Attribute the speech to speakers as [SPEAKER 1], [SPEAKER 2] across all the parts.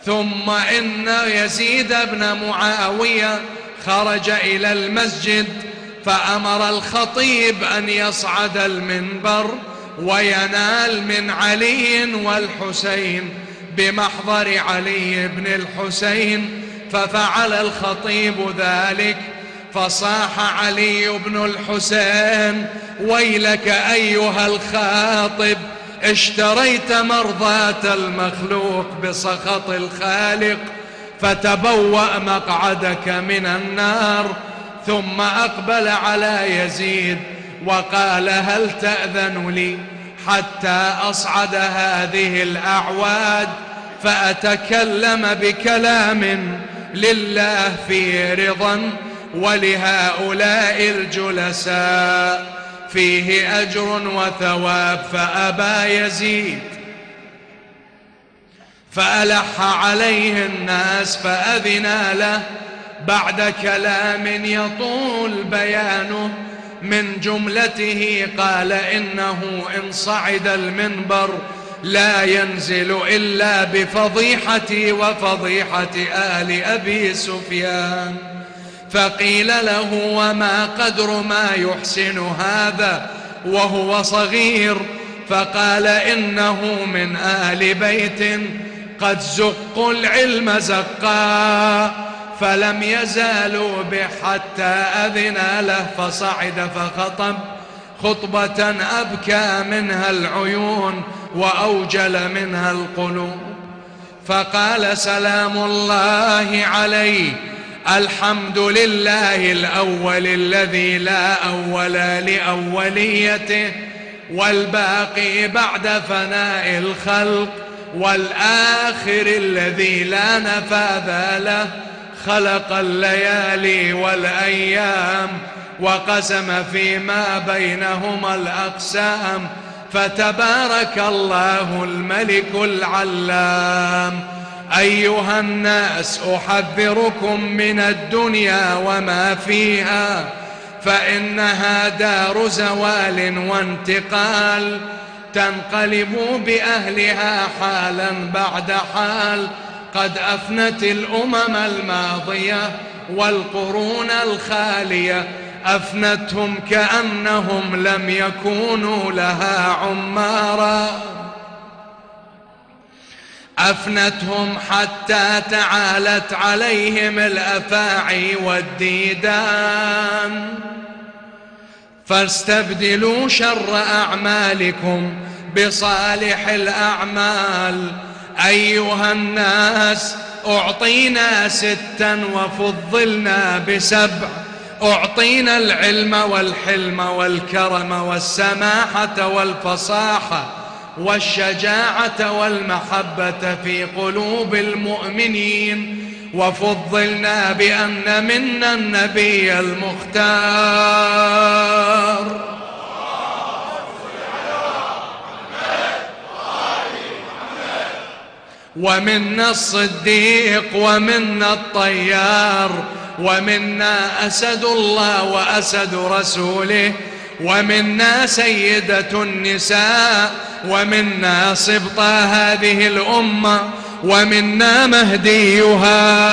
[SPEAKER 1] ثم إن يزيد بن معاوية خرج إلى المسجد فأمر الخطيب أن يصعد المنبر وينال من علي والحسين بمحضر علي بن الحسين، ففعل الخطيب ذلك، فصاح علي بن الحسين: ويلك أيها الخاطب، اشتريت مرضاة المخلوق بسخط الخالق، فتبوأ مقعدك من النار. ثم أقبل على يزيد وقال: هل تأذن لي حتى أصعد هذه الأعواد فأتكلم بكلام لله فيه رضا ولهؤلاء الجلساء فيه أجر وثواب؟ فأبى يزيد، فألح عليه الناس فأذنا له بعد كلام يطول بيانه. من جملته قال: إنه إن صعد المنبر لا ينزل إلا بفضيحتي وفضيحة آل أبي سفيان. فقيل له: وما قدر ما يحسن هذا وهو صغير؟ فقال: إنه من آل بيت قد زقوا العلم زقا، فلم يزالوا به حتى أذن له، فصعد فخطب خطبة أبكى منها العيون وأوجل منها القلوب، فقال: سلام الله عليه، الحمد لله الأول الذي لا أول لأوليته، والباقي بعد فناء الخلق، والآخر الذي لا نفاذ له، خلق الليالي والأيام وقسم فيما بينهما الأقسام، فتبارك الله الملك العلام. أيها الناس، أحذركم من الدنيا وما فيها، فإنها دار زوال وانتقال، تنقلب بأهلها حالا بعد حال. قد أفنت الأمم الماضية والقرون الخالية، أفنتهم كأنهم لم يكونوا لها عمارا، أفنتهم حتى تعالت عليهم الأفاعي والديدان. فاستبدلوا شر أعمالكم بصالح الأعمال. أيها الناس، أعطينا 6 وفضلنا ب7: أعطينا العلم والحلم والكرم والسماحة والفصاحة والشجاعة والمحبة في قلوب المؤمنين، وفضلنا بأن منا النبي المختار، ومنا الصديق، ومنا الطيار، ومنا أسد الله وأسد رسوله، ومنا سيدة النساء، ومنا سبط هذه الأمة، ومنا مهديها.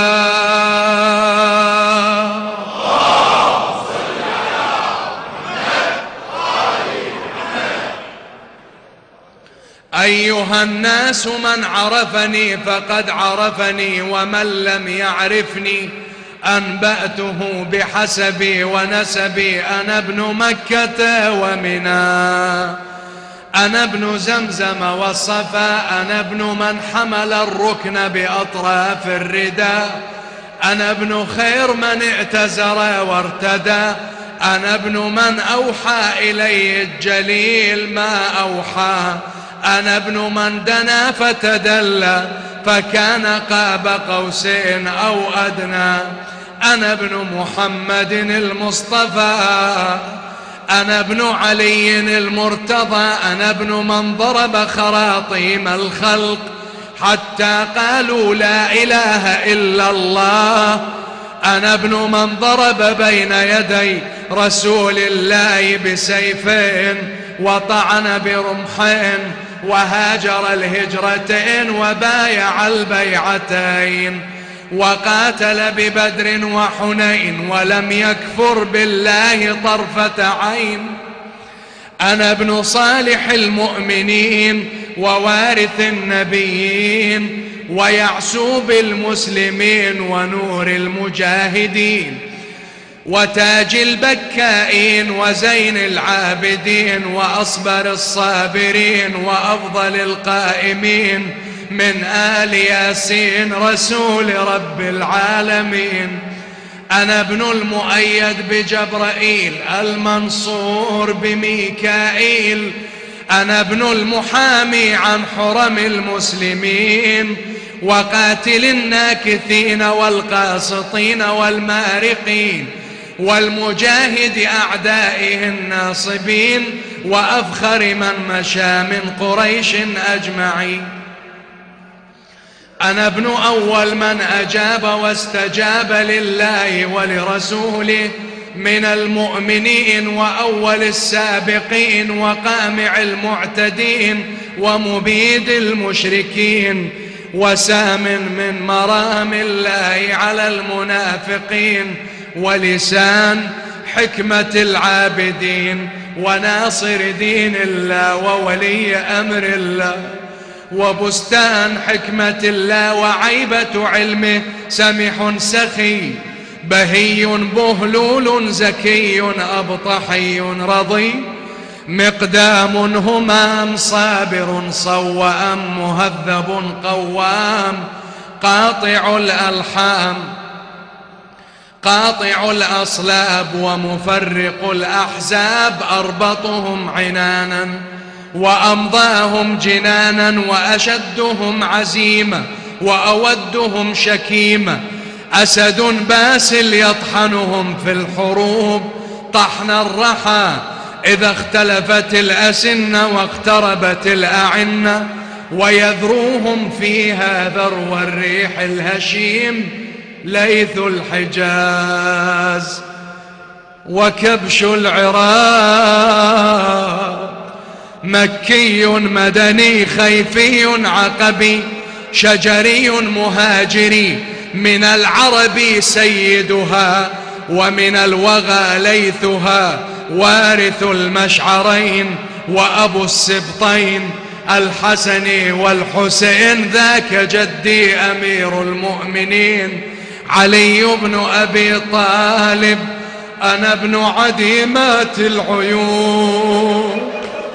[SPEAKER 1] أيها الناس، من عرفني فقد عرفني، ومن لم يعرفني أنبأته بحسبي ونسبي. أنا ابن مكة ومنى، أنا ابن زمزم والصفا، أنا ابن من حمل الركن بأطراف الرداء، أنا ابن خير من اعتزر وارتدى، أنا ابن من أوحى إليه الجليل ما أوحى، أنا ابن من دنا فتدلى فكان قاب قوسين أو أدنى، أنا ابن محمد المصطفى، أنا ابن علي المرتضى، أنا ابن من ضرب خراطيم الخلق حتى قالوا لا إله إلا الله، أنا ابن من ضرب بين يدي رسول الله بسيفين وطعن برمحين وهاجر الهجرتين وبايع البيعتين، وقاتل ببدر وحنين ولم يكفر بالله طرفة عين. أنا ابن صالح المؤمنين ووارث النبيين، ويعسوب المسلمين ونور المجاهدين، وتاج البكائين وزين العابدين، وأصبر الصابرين وأفضل القائمين، من آل ياسين رسول رب العالمين. أنا ابن المؤيد بجبرائيل المنصور بميكائيل، أنا ابن المحامي عن حرم المسلمين، وقاتل الناكثين والقاسطين والمارقين، والمجاهد أعدائه الناصبين، وأفخر من مشى من قريش أجمعين. أنا ابن أول من أجاب واستجاب لله ولرسوله من المؤمنين، وأول السابقين، وقامع المعتدين، ومبيد المشركين، وسام من مرام الله على المنافقين، ولسان حكمة العابدين، وناصر دين الله وولي أمر الله، وبستان حكمة الله وعيبة علمه، سمح سخي بهي بهلول زكي أبطحي رضي، مقدام همام صابر صوام مهذب قوام، قاطع الألحام قاطع الأصلاب، ومفرق الأحزاب، أربطهم عنانا وأمضاهم جنانا، وأشدهم عزيمة وأودهم شكيمة، أسد باسل يطحنهم في الحروب طحن الرحى، إذا اختلفت الأسنة واقتربت الأعنة، ويذروهم فيها ذرو الريح الهشيم، ليث الحجاز وكبش العراق، مكي مدني خيفي عقبي، شجري مهاجري، من العرب سيدها، ومن الوغى ليثها، وارث المشعرين، وأبو السبطين الحسن والحسين، ذاك جدي أمير المؤمنين علي بن أبي طالب. أنا ابن عديمات العيون،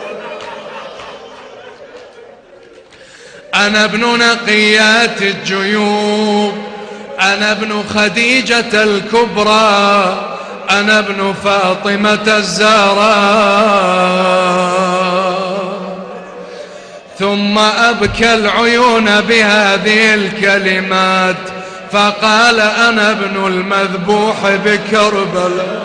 [SPEAKER 1] أنا ابن نقيات الجيوب، أنا ابن خديجة الكبرى، أنا ابن فاطمة الزهراء. ثم أبكى العيون بهذه الكلمات، فقال أنا ابن المذبوح بكربلاء.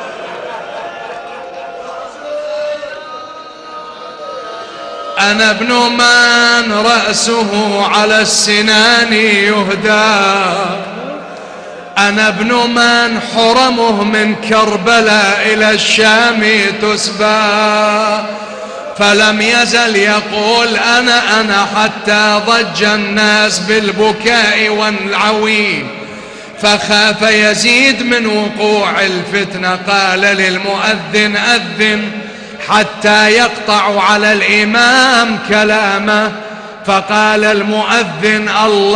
[SPEAKER 1] أنا ابن من رأسه على السنان يهدى، أنا ابن من حرمه من كربلاء إلى الشام تسبى، فلم يزل يقول أنا حتى ضج الناس بالبكاء والعويل، فخاف يزيد من وقوع الفتنة، قال للمؤذن أذن حتى يقطع على الإمام كلامه، فقال المؤذن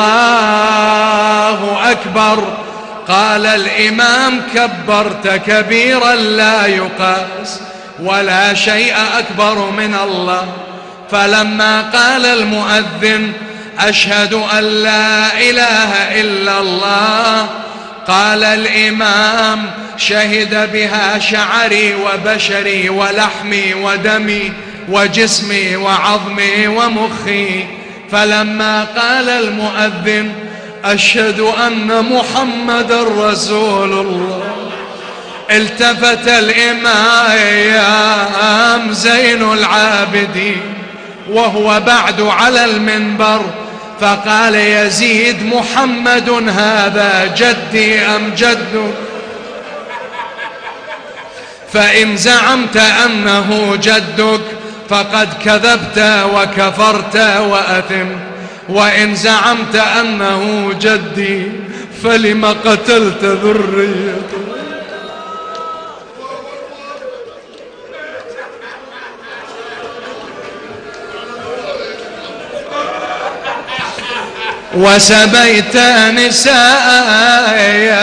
[SPEAKER 1] الله أكبر، قال الإمام كبرت كبيرا لا يقاس، ولا شيء أكبر من الله. فلما قال المؤذن أشهد أن لا إله إلا الله، قال الإمام شهد بها شعري وبشري ولحمي ودمي وجسمي وعظمي ومخي. فلما قال المؤذن أشهد أن محمدا رسول الله، التفت الإمام زين العابدين وهو بعد على المنبر، فقال يزيد محمد هذا جدي أم جدك؟ فإن زعمت أنه جدك فقد كذبت وكفرت وأثمت، وإن زعمت أنه جدي فلم قتلت ذريته. وسبيت نساء.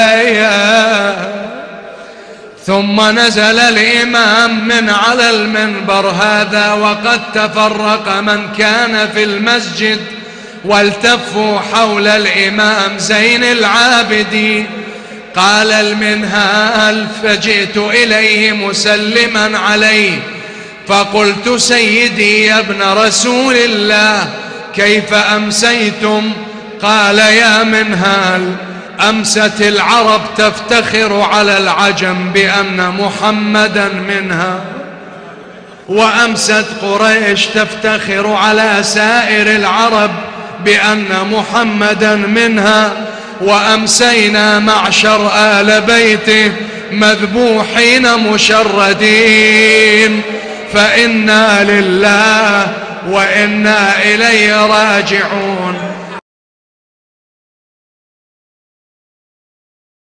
[SPEAKER 1] ثم نزل الإمام من على المنبر هذا وقد تفرق من كان في المسجد والتفوا حول الإمام زين العابدين. قال المنهال فجئت إليه مسلما عليه فقلت سيدي يا ابن رسول الله كيف أمسيتم؟ قال يا منهال أمست العرب تفتخر على العجم بأن محمدا منها، وأمست قريش تفتخر على سائر العرب بأن محمدا منها، وأمسينا معشر آل بيته مذبوحين مشردين، فإنا لله وإنا إليه راجعون.